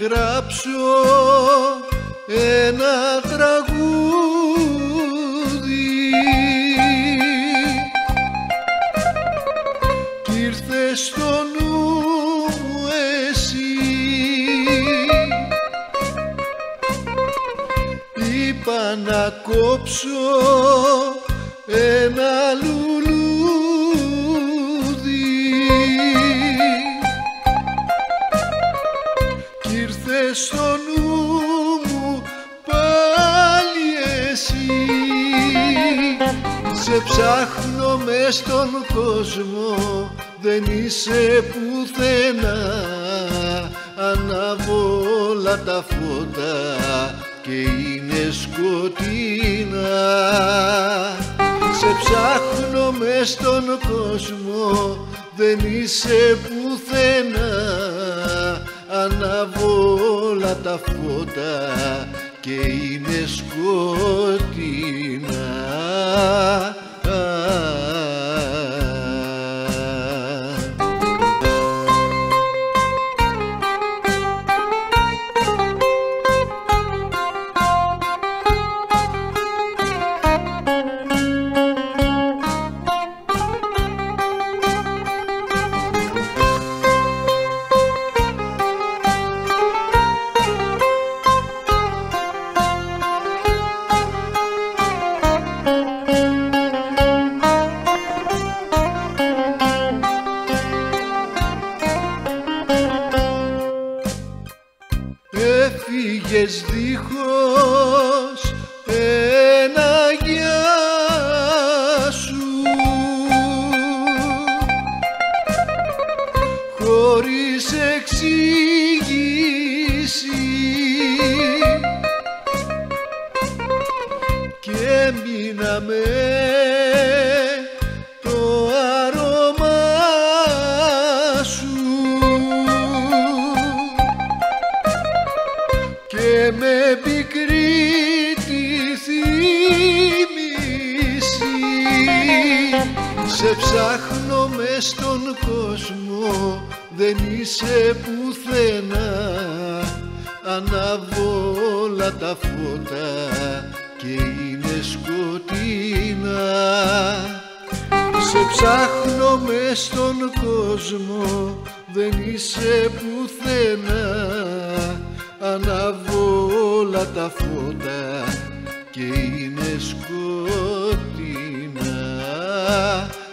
γράψω ένα τραγούδι κι ήρθε στο νου μου εσύ. Είπα να κόψω ένα λουλούδι κι ήρθε στο νου μου πάλι εσύ. Σε ψάχνω μες στον κόσμο, δεν είσαι πουθενά. Ανάβω όλα τα φώτα και είναι σκοτεινά. Σε ψάχνω μες στον κόσμο, δεν είσαι πουθενά. Ανάβω όλα τα φώτα και είναι σκοτεινά. Έφυγες δίχως ένα γεια σου, χωρίς εξήγηση, και μείνα με το άρωμά σου και με πικρή τη θύμηση. Σε ψάχνω μες στον κόσμο, δεν είσαι πουθενά. Ανάβω όλα τα φώτα και είναι σκοτεινά. Σε ψάχνω μες στον κόσμο, δεν είσαι πουθενά. Ανάβω όλα τα φώτα και είναι σκοτεινά.